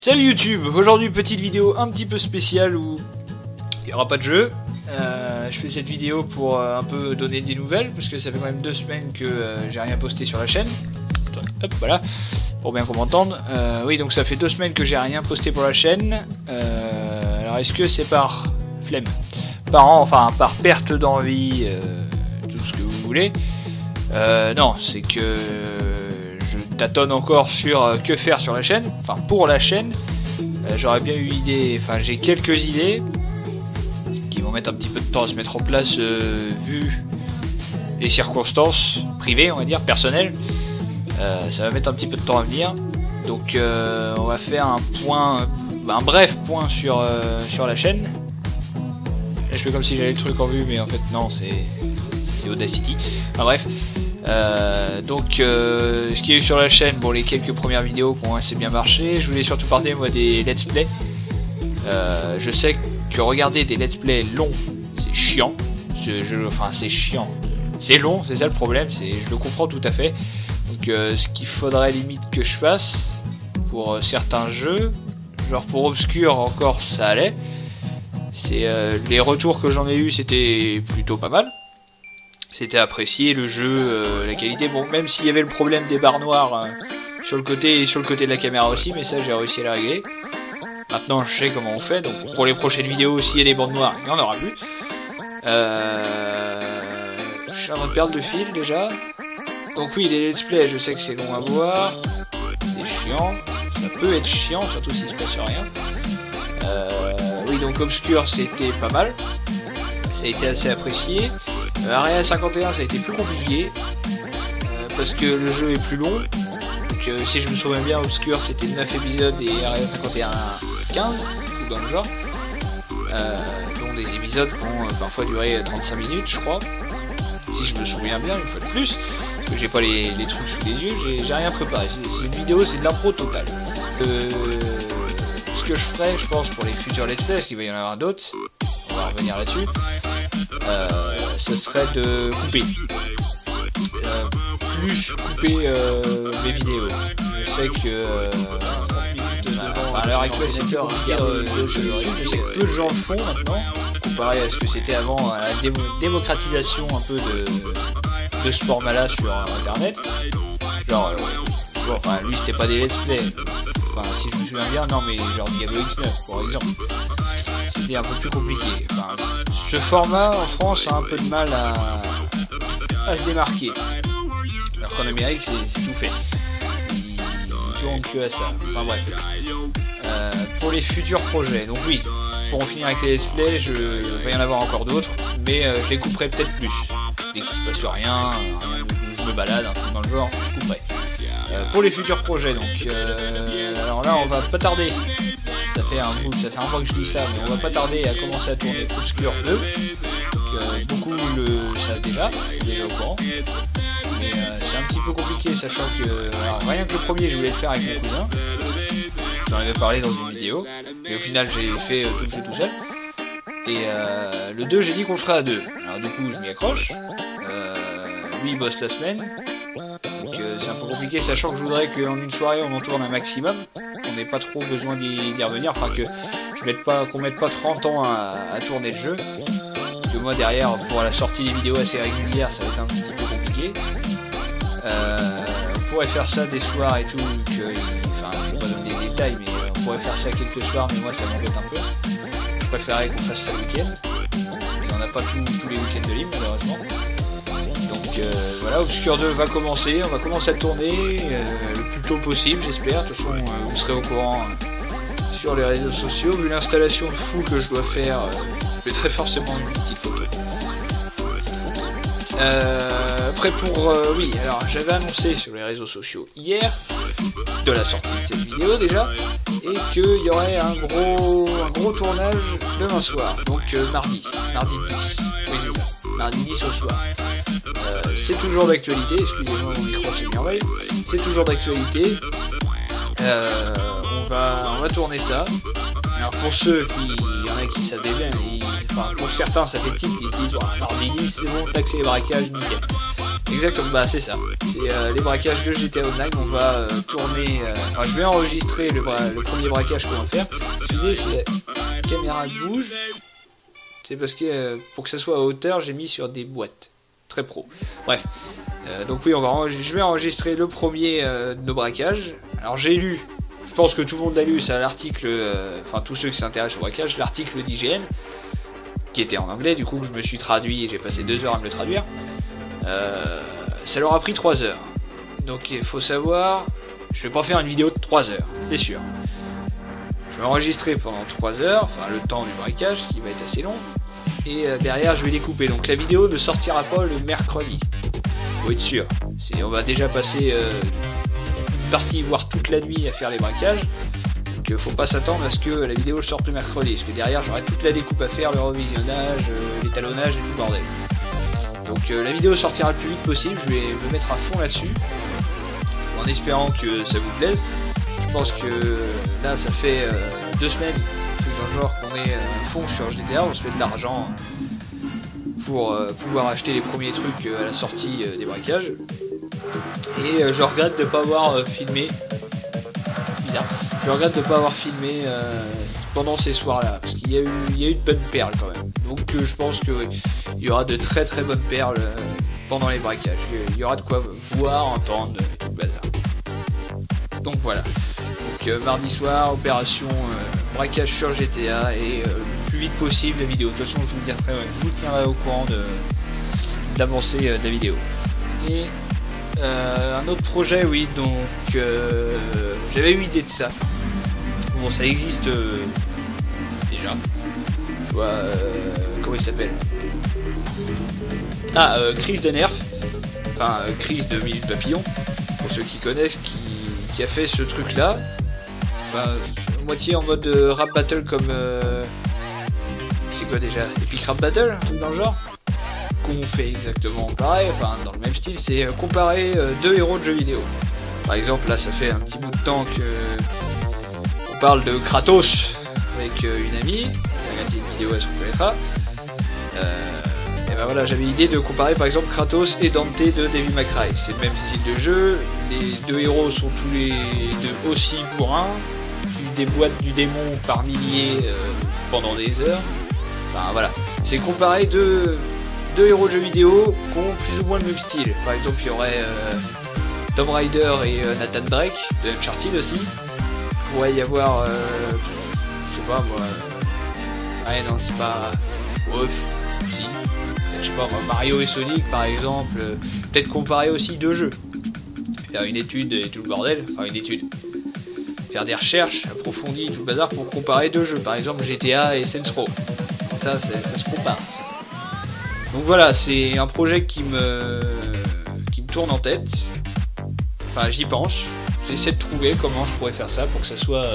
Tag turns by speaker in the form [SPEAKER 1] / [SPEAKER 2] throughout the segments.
[SPEAKER 1] Salut YouTube, aujourd'hui petite vidéo un petit peu spéciale où il n'y aura pas de jeu. Je fais cette vidéo pour un peu donner des nouvelles parce que ça fait quand même 2 semaines que j'ai rien posté sur la chaîne. Hop, voilà, pour bien qu'on m'entende. Oui, donc ça fait 2 semaines que j'ai rien posté pour la chaîne. Alors est-ce que c'est par flemme, enfin par perte d'envie, tout ce que vous voulez? Non, c'est que je tâtonne encore sur que faire sur la chaîne, enfin pour la chaîne. J'aurais bien eu idée, enfin j'ai quelques idées qui vont mettre un petit peu de temps à se mettre en place vu les circonstances privées, on va dire, personnelles. Ça va mettre un petit peu de temps à venir. Donc on va faire un point, un bref point sur la chaîne. Là, je fais comme si j'avais le truc en vue, mais en fait non, c'est Audacity. Enfin bref. Donc ce qu'il y a eu sur la chaîne, bon, les quelques premières vidéos qui ont assez bien marché. Je voulais surtout parler moi des let's play. Je sais que regarder des let's play longs c'est chiant, enfin c'est chiant, c'est long, c'est ça le problème, je le comprends tout à fait. Donc ce qu'il faudrait limite que je fasse pour certains jeux, genre pour Obscure encore ça allait, c'est les retours que j'en ai eu, c'était plutôt pas mal. C'était apprécié le jeu, la qualité, bon, même s'il y avait le problème des barres noires sur le côté et sur le côté de la caméra aussi, mais ça j'ai réussi à la régler. Maintenant je sais comment on fait, donc pour les prochaines vidéos, s'il y a des bandes noires, il n'y en aura plus. Je suis en train de perdre le fil déjà. Donc oui, les let's play, je sais que c'est long à voir, c'est chiant, ça peut être chiant, surtout s'il se passe rien. Oui, donc Obscure c'était pas mal, ça a été assez apprécié. Area 51 ça a été plus compliqué parce que le jeu est plus long. Donc si je me souviens bien, Obscure c'était 9 épisodes et Area 51 15, tout dans le genre. Donc des épisodes qui ont parfois duré 35 minutes je crois. Si je me souviens bien, une fois de plus, parce que j'ai pas les trucs sous les yeux, j'ai rien préparé. C'est une vidéo, c'est de l'impro totale. Ce que je ferai, je pense, pour les futurs let's play, parce qu'il va y en avoir d'autres, on va revenir là-dessus, ce serait de couper. Plus couper mes vidéos. Je sais que à l'heure actuelle c'est heure je sais que peu de gens le font maintenant, comparé à ce que c'était avant, à la démocratisation un peu de ce format-là sur internet. Genre, bon, enfin lui c'était pas des let's play, enfin si je me souviens bien, non mais genre Diablo X9 par exemple, c'était un peu plus compliqué. Enfin, ce format en France a un peu de mal à se démarquer, alors qu'en Amérique c'est tout fait, ils tournent que à ça. Enfin bref, pour les futurs projets, donc oui, pour en finir avec les let's play, il va y en avoir encore d'autres, mais je les couperai peut-être plus. Dès qu'il se passe rien, je me balade, un truc dans le genre, je couperai. Pour les futurs projets, donc alors là on va pas tarder, ça fait un mois que je dis ça, mais on va pas tarder à commencer à tourner Obscure 2. Donc, beaucoup le savent déjà au courant, mais c'est un petit peu compliqué, sachant que alors, rien que le premier je voulais le faire avec mes cousins, j'en avais parlé dans une vidéo, mais au final j'ai fait tout le jeu tout seul. Et le 2 j'ai dit qu'on le ferait à 2, alors du coup je m'y accroche. Lui il bosse la semaine, donc c'est un peu compliqué, sachant que je voudrais qu'en une soirée on en tourne un maximum, qu'on n'ait pas trop besoin d'y revenir, enfin que qu'on mette pas 30 ans à tourner le jeu, parce que moi derrière pour la sortie des vidéos assez régulières ça va être un petit peu compliqué. On pourrait faire ça des soirs et tout, enfin je vais pas donner des détails, mais on pourrait faire ça quelques soirs, mais moi ça m'embête un peu. Je préférerais qu'on fasse ça le week-end, et on n'a pas tous les week-ends de libre malheureusement. Donc voilà, Obscure 2 va commencer, on va commencer à tourner le plus tôt possible j'espère. De toute façon vous serez au courant sur les réseaux sociaux. Vu l'installation de fou que je dois faire, je mettrai forcément une petite photo. Après pour oui, alors j'avais annoncé sur les réseaux sociaux hier de la sortie de cette vidéo déjà, et qu'il y aurait un gros tournage demain soir, donc mardi 10, oui c'est ça, mardi 10 au soir. C'est toujours d'actualité, excusez-moi mon micro c'est merveille, c'est toujours d'actualité. On va tourner ça. Alors pour ceux qui, il y en a a qui savaient bien, enfin, pour certains ça fait tilt, ils se disent oh, mardi 10 c'est bon, taxer les braquages, nickel. Exactement, bah c'est ça, c'est les braquages de GTA Online, on va tourner, enfin je vais enregistrer le premier braquage qu'on va faire. L'idée c'est la caméra bouge, c'est parce que pour que ça soit à hauteur j'ai mis sur des boîtes, très pro, bref. Donc oui, je vais enregistrer le premier de nos braquages. Alors j'ai lu, je pense que tout le monde l'a lu, c'est l'article, enfin tous ceux qui s'intéressent au braquage, l'article d'IGN, qui était en anglais, du coup je me suis traduit et j'ai passé 2 heures à me le traduire. Ça leur a pris 3 heures. Donc il faut savoir, je vais pas faire une vidéo de 3 heures, c'est sûr. Je vais enregistrer pendant 3 heures, enfin le temps du braquage, qui va être assez long. Et derrière je vais découper, donc la vidéo ne sortira pas le mercredi. Faut être sûr, on va déjà passer une partie, voire toute la nuit à faire les braquages. Donc faut pas s'attendre à ce que la vidéo sorte le mercredi, parce que derrière j'aurai toute la découpe à faire, le revisionnage, l'étalonnage et tout le bordel. Donc la vidéo sortira le plus vite possible, je vais me mettre à fond là-dessus, en espérant que ça vous plaise. Je pense que là ça fait 2 semaines, dans le genre qu'on est à fond sur GTA, on se fait de l'argent pour pouvoir acheter les premiers trucs à la sortie des braquages. Et je regrette de ne pas avoir filmé. Bizarre. Je regrette de ne pas avoir filmé pendant ces soirs-là, parce qu'il y a eu de bonnes perles quand même. Donc je pense que oui, il y aura de très très bonnes perles pendant les braquages. Il y aura de quoi voir, entendre et tout le bazar. Donc voilà. Donc mardi soir, opération braquage sur GTA et le plus vite possible la vidéo. De toute façon je vous tiendrai au courant de l'avancée de la vidéo. Et un autre projet, oui, donc j'avais eu idée de ça. Bon, ça existe déjà. Je vois, comment il s'appelle? Ah, Crise de Nerf. Enfin, Crise de Minute Papillon, pour ceux qui connaissent, qui a fait ce truc là. Enfin, moitié en mode rap battle comme... c'est quoi déjà? Epic Rap Battle, un truc dans le genre? Qu'on fait exactement pareil, enfin dans le même style, c'est comparer 2 héros de jeux vidéo. Par exemple, là ça fait un petit bout de temps que on parle de Kratos avec une amie, regardez une vidéo, elle se reconnaîtra. Et ben voilà, j'avais l'idée de comparer par exemple Kratos et Dante de Devil May Cry. C'est le même style de jeu, les 2 héros sont tous les 2 aussi bourrins, des boîtes du démon par milliers pendant des heures. Enfin voilà, c'est comparer deux héros de jeux vidéo qui ont plus ou moins le même style. Par exemple, il y aurait Tomb Raider et Nathan Drake de Uncharted aussi. Il pourrait y avoir, je sais pas moi, ouais non c'est pas, ouais, si, je sais pas moi, Mario et Sonic par exemple. Peut-être comparer aussi 2 jeux, faire une étude et tout le bordel, enfin une étude, faire des recherches approfondies, tout le bazar pour comparer 2 jeux, par exemple GTA et Saints Row. Ça se compare. Donc voilà, c'est un projet qui me tourne en tête. Enfin, j'y pense. J'essaie de trouver comment je pourrais faire ça pour que ça soit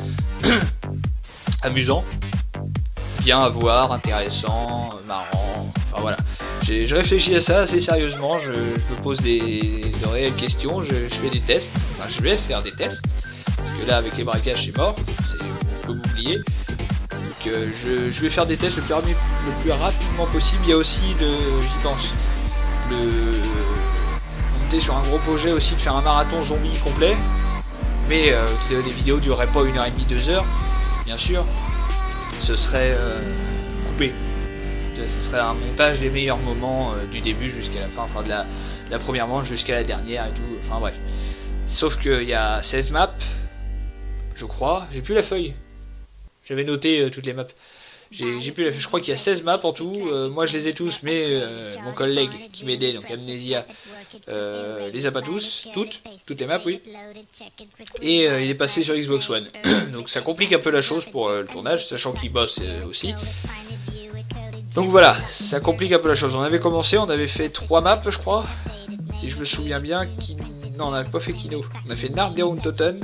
[SPEAKER 1] amusant, bien à voir, intéressant, marrant. Enfin voilà. Je réfléchis à ça assez sérieusement. Je me pose de réelles questions. Je fais des tests. Enfin, je vais faire des tests. Parce que là, avec les braquages, c'est mort. On peut m'oublier. Je vais faire des tests le plus rapidement possible. Il y a aussi j'y pense, on était sur un gros projet aussi de faire un marathon zombie complet, mais les vidéos dureraient pas 1h30, 2 heures, bien sûr. Ce serait coupé. Ce serait un montage des meilleurs moments du début jusqu'à la fin, enfin de la première manche jusqu'à la dernière et tout. Enfin bref. Sauf qu'il y a 16 maps, je crois. J'ai plus la feuille. J'avais noté toutes les maps. Je crois qu'il y a 16 maps en tout. Moi je les ai tous, mais mon collègue qui m'aidait, donc Amnesia, les a pas toutes les maps, oui. Et il est passé sur Xbox One. Donc ça complique un peu la chose pour le tournage, sachant qu'il bosse aussi. Donc voilà, ça complique un peu la chose. On avait commencé, on avait fait 3 maps, je crois. Si je me souviens bien. Non, on n'avait pas fait Kino. On a fait Nardgauntoten.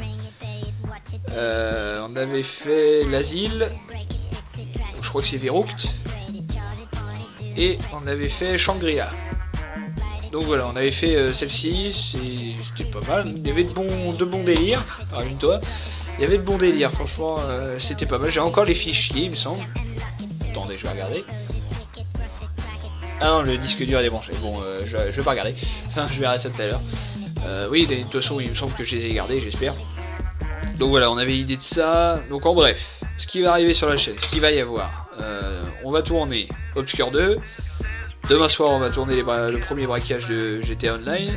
[SPEAKER 1] On avait fait l'asile, je crois que c'est Verrucht, et on avait fait Shangri-La. Donc voilà, on avait fait celle-ci, c'était pas mal. Il y avait de bons délires, parle-toi. Il y avait de bons délires, franchement, c'était pas mal. J'ai encore les fichiers, il me semble. Attendez, je vais regarder. Ah non, le disque dur est débranché. Bon, je vais pas regarder. Enfin, je verrai ça tout à l'heure. Oui, de toute façon, il me semble que je les ai gardés, j'espère. Donc voilà, on avait idée de ça. Donc en bref, ce qui va arriver sur la chaîne, ce qu'il va y avoir. On va tourner Obscure 2. Demain soir, on va tourner le premier braquage de GTA Online.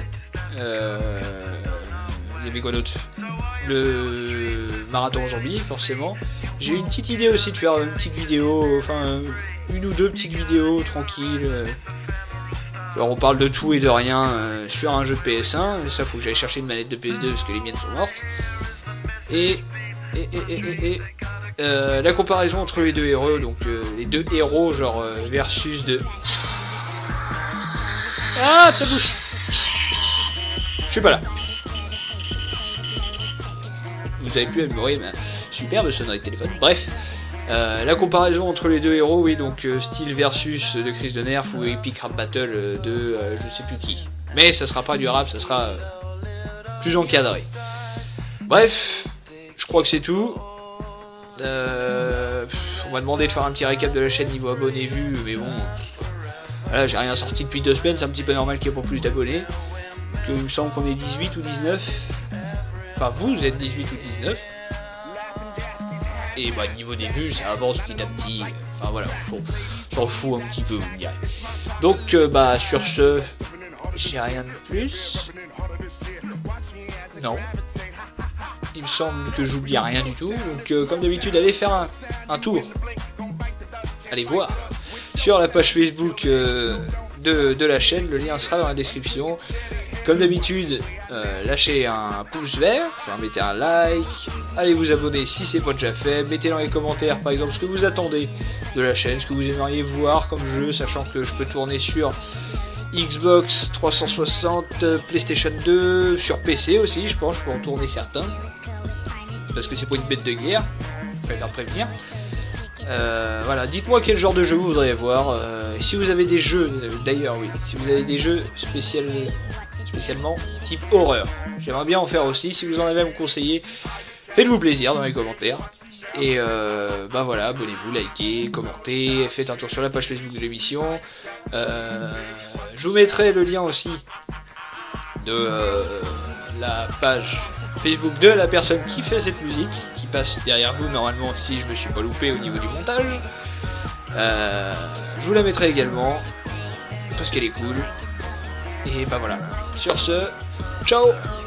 [SPEAKER 1] Il y avait quoi d'autre? Le marathon zombie, forcément. J'ai une petite idée aussi de faire une petite vidéo, enfin une ou deux petites vidéos tranquilles. Alors on parle de tout et de rien sur un jeu de PS1. Et ça, faut que j'aille chercher une manette de PS2 parce que les miennes sont mortes. Et la comparaison entre les deux héros, donc les deux héros genre versus de... Ah, ta bouche! Je suis pas là. Vous avez pu améliorer ma superbe sonnerie de téléphone. Bref, la comparaison entre les deux héros, oui, donc style versus de Chris de Nerf ou Epic Rap Battle de je sais plus qui. Mais ça sera pas du rap, ça sera plus encadré. Bref, je crois que c'est tout. On m'a demandé de faire un petit récap de la chaîne niveau abonnés vus, mais bon, voilà, j'ai rien sorti depuis 2 semaines, c'est un petit peu normal qu'il n'y ait pas plus d'abonnés. Il me semble qu'on est 18 ou 19. Enfin, vous êtes 18 ou 19. Et bah, niveau des vues, ça avance petit à petit. Enfin voilà, on s'en fout un petit peu, vous me direz. Donc, bah, sur ce, j'ai rien de plus. Non. Il me semble que j'oublie rien du tout. Donc, comme d'habitude, allez faire un tour. Allez voir sur la page Facebook de la chaîne. Le lien sera dans la description. Comme d'habitude, lâchez un pouce vert, enfin, mettez un like, allez vous abonner si c'est pas déjà fait, mettez dans les commentaires par exemple ce que vous attendez de la chaîne, ce que vous aimeriez voir comme jeu, sachant que je peux tourner sur Xbox 360, PlayStation 2, sur PC aussi, je pense, je peux en tourner certains, parce que c'est pas une bête de guerre, je préfère prévenir. Voilà, dites-moi quel genre de jeu vous voudriez voir, si vous avez des jeux, d'ailleurs oui, si vous avez des jeux spécialement type horreur. J'aimerais bien en faire aussi, si vous en avez à me conseiller, faites-vous plaisir dans les commentaires. Et bah voilà, abonnez-vous, likez, commentez, faites un tour sur la page Facebook de l'émission. Je vous mettrai le lien aussi de la page Facebook de la personne qui fait cette musique, qui passe derrière vous normalement si je me suis pas loupé au niveau du montage. Je vous la mettrai également, parce qu'elle est cool. Et bah voilà. Sur ce, ciao!